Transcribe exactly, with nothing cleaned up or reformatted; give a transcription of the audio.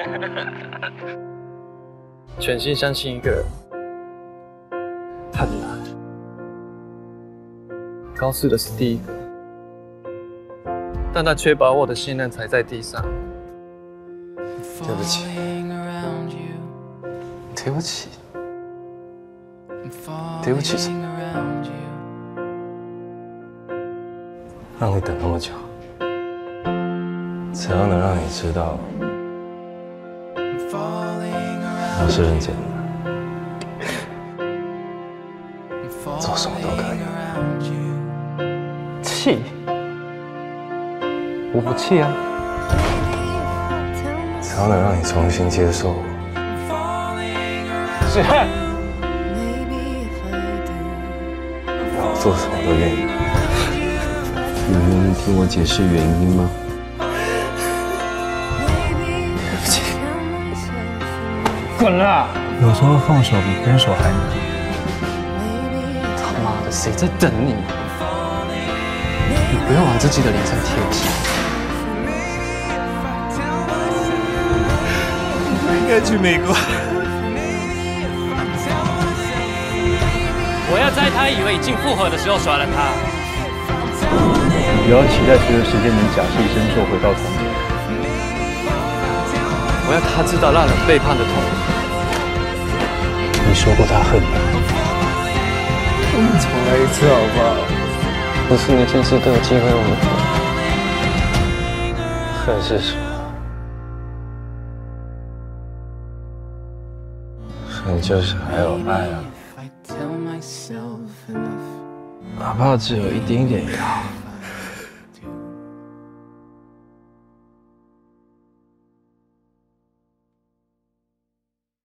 全心相信一个人很难。告诉的是第一个，但他却把我的信任踩在地上。对不起，对不起，对不起什么？让你等那么久，只要能让你知道我是认真的，做什么都可以。气？我不气啊。只要能让你重新接受我，是，我做什么都愿意。你愿意听我解释原因吗？对不起。滚啊！有时候放手比分手还难。他妈的，谁在等你？你不要往自己的脸上贴金。应该去美国。我要在他以为已经复合的时候耍了他。不要期待随着时间能假戏真做回到童年。我要他知道让人背叛的痛。你说过他恨你。我们重来一次好不好？不是每件事都有机会忘记。恨是什么？恨就是还有爱啊，哪怕只有一丁点也好。